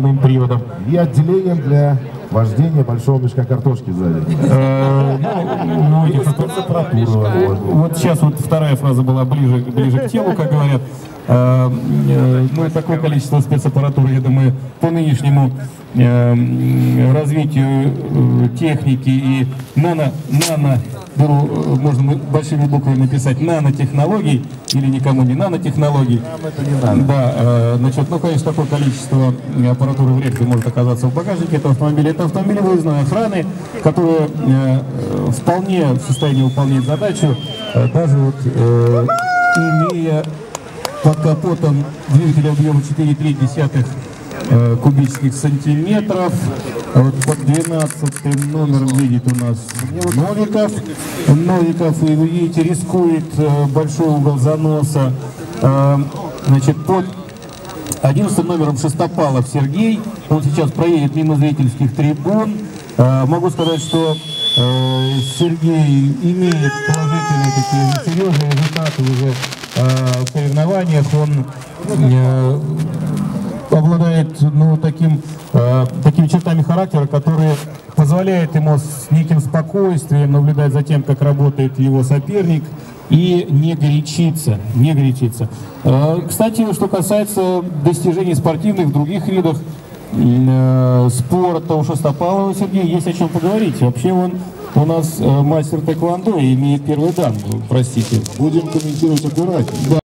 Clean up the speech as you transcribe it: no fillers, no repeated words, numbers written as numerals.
приводом. И отделением для вождения большого мешка картошки сзади. Вот сейчас вот вторая фраза была ближе к телу, как говорят. Ну, такое количество спецаппаратуры, я думаю, по нынешнему развитию техники и можно большими буквами написать нанотехнологий, или никому не нанотехнологий. Нам это не надо. Да, значит, ну, конечно, такое количество аппаратуры вряд ли может оказаться в багажнике этого автомобиля. Это автомобиль выездной охраны, который вполне в состоянии выполнять задачу, даже вот имея под капотом двигатель объема 4,3 кубических сантиметров. Вот под 12 номером едет у нас Новиков, и вы видите, рискует большой угол заноса. Значит, под 11 номером Шестопалов Сергей, он сейчас проедет мимо зрительских трибун. Могу сказать, что Сергей имеет положительные такие серьезные результаты уже в соревнованиях. Он обладает, ну, такими чертами характера, которые позволяют ему с неким спокойствием наблюдать за тем, как работает его соперник, и не горячиться. Кстати, что касается достижений спортивных в других видах спорта, у Шестопалова Сергея есть о чем поговорить. Вообще он у нас мастер тэквондо и имеет первый дан, простите. Будем комментировать аккуратнее.